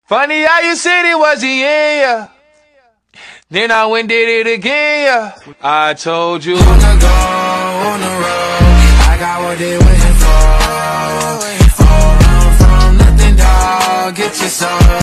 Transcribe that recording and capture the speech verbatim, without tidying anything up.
Funny how you said it was the end, yeah. Then I went and did it again, yeah. I told you. Wanna go on the road, I got what they waiting for. Oh, run from nothing, dog, get your soul.